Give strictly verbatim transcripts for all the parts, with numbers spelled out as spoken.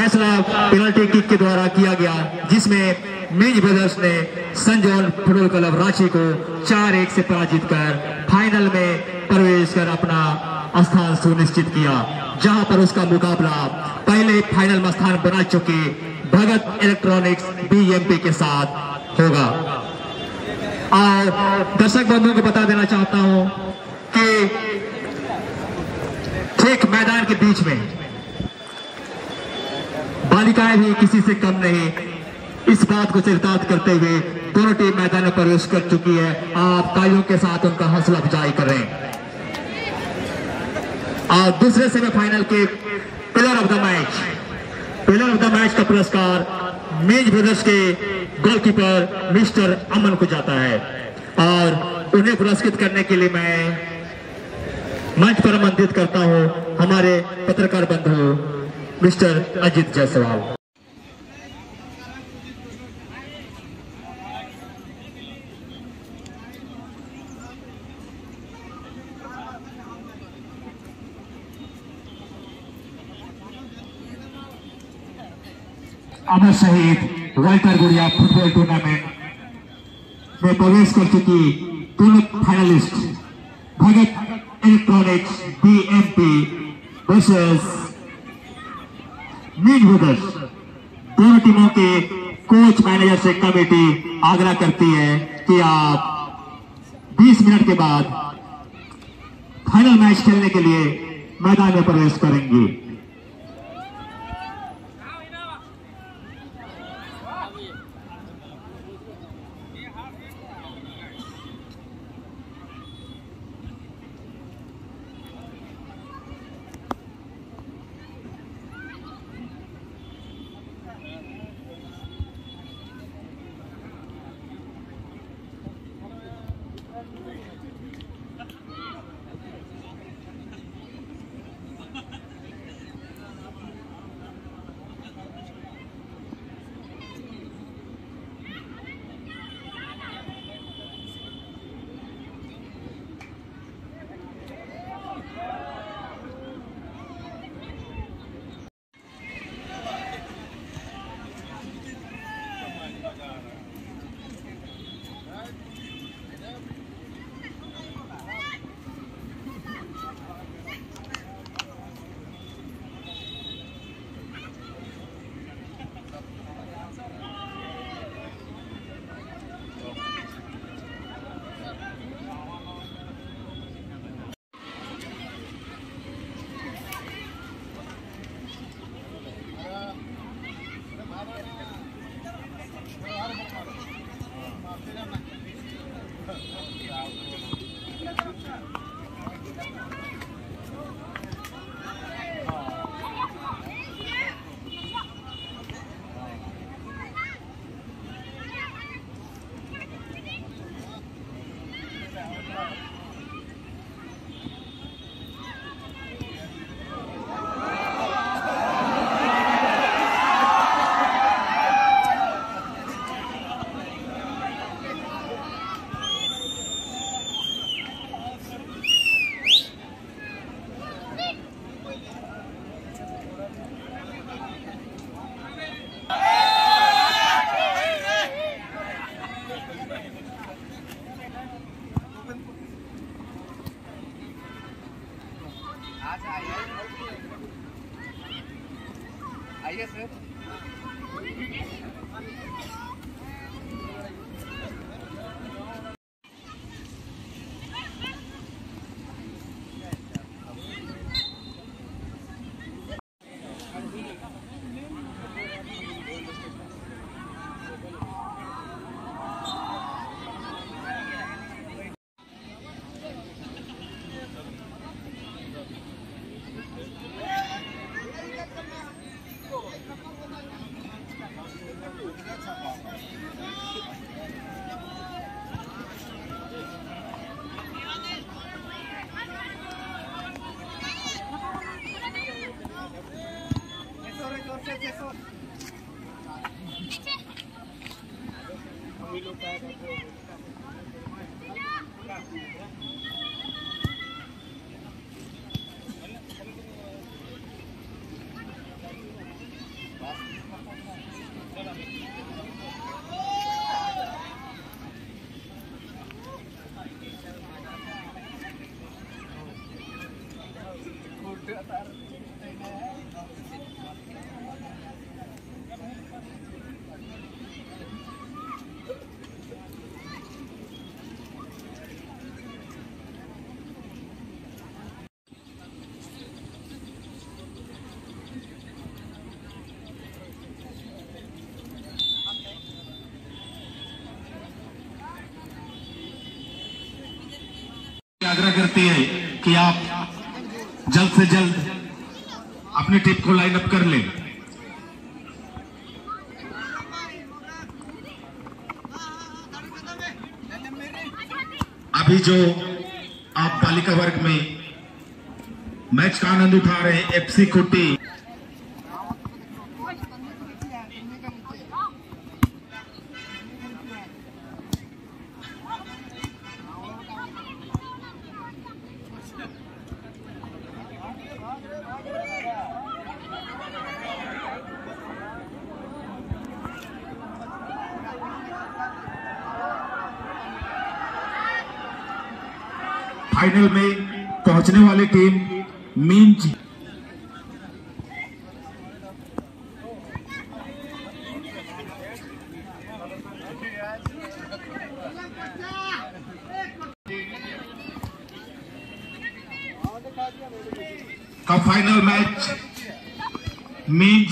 फैसला penalty kick के द्वारा किया गया, जिसमें मिंज ब्रदर्स ने संजौल फुटबॉल क्लब रांची को चार एक से पराजित कर फाइनल में प्रवेश कर अपना स्थान सुनिश्चित किया, जहां पर उसका मुकाबला पहले फाइनल में स्थान बना चुके भगत इलेक्ट्रॉनिक्स बीएमपी के साथ होगा। और दर्शक बंधुओं को बता देना चाहता हूं कि ठीक मैदान के बीच में बालिकाएं भी किसी से कम नहीं, इस बात को चरितार्थ करते हुए दोनों टीम मैदान में प्रवेश कर चुकी है। आप तालियों के साथ उनका हौसला अफजाई करें। और दूसरे सेमीफाइनल के player of the match player of the match का पुरस्कार मिंज ब्रदर्स के गोलकीपर मिस्टर अमन को जाता है, और उन्हें पुरस्कृत करने के लिए मैं मंच पर आमंत्रित करता हूं हमारे पत्रकार बंधु मिस्टर अजित जायसवाल। अमर शहीद वाल्टर गुड़िया फुटबॉल टूर्नामेंट में प्रवेश कर चुकी दोनों finalist Bhagat electronics BMP versus Minz brothers, दोनों टीमों के कोच मैनेजर से कमेटी आग्रह करती है कि आप बीस मिनट के बाद फाइनल मैच खेलने के लिए मैदान में प्रवेश करेंगे। आइए सर। आग्रह करती है कि आप जल्द से जल्द अपनी टीम को लाइन अप कर लें। अभी जो आप बालिका वर्ग में मैच का आनंद उठा रहे हैं एफसी कोटी फाइनल में पहुंचने वाली टीम मींज का final match Minz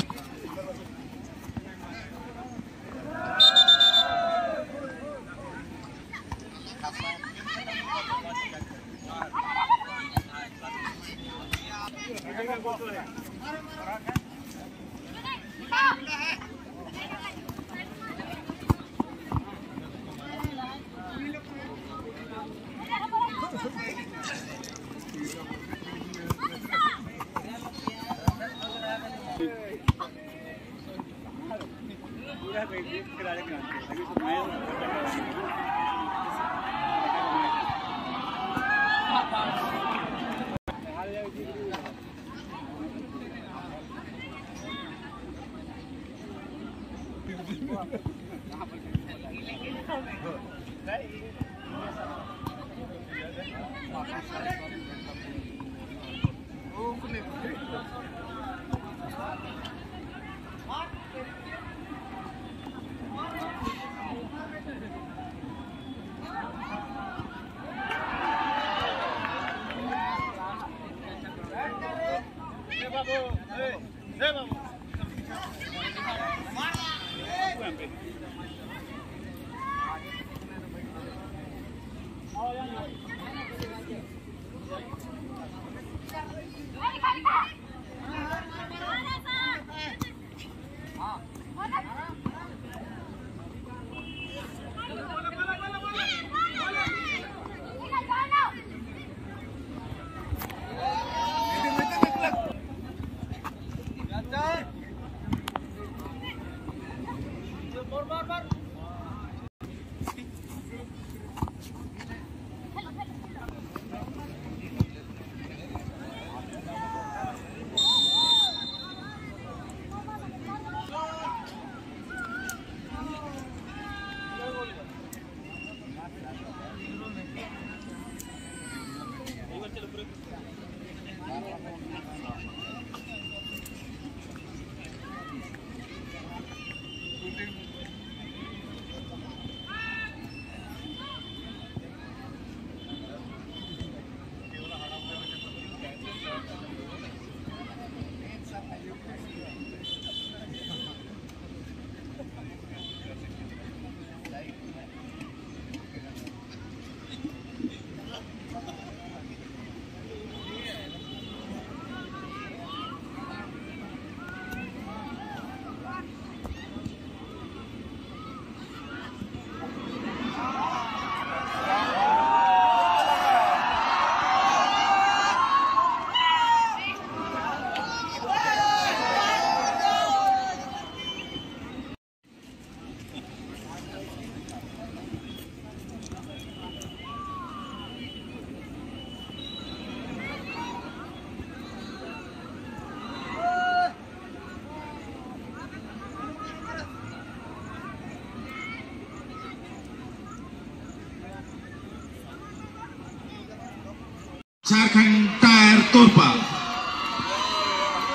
Jharkhand tyre Torpa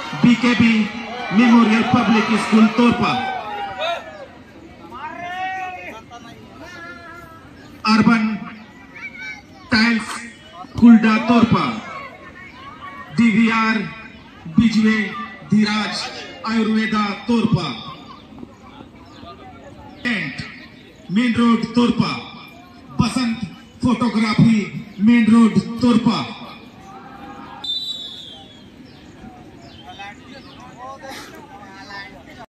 BKB memorial public school Torpa, urban tiles Kulda Torpa, DVR बिजवे Dheeraj Ayurveda Torpa, tent main road Torpa, Basant photography main road Torpa.